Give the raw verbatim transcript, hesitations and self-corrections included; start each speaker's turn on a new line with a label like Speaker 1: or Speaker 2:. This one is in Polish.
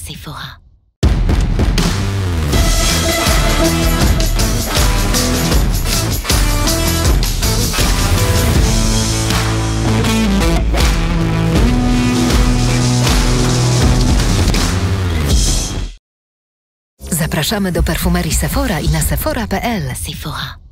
Speaker 1: Sephora. Zapraszamy do perfumerii Sephora i na sephora kropka p l. Sephora.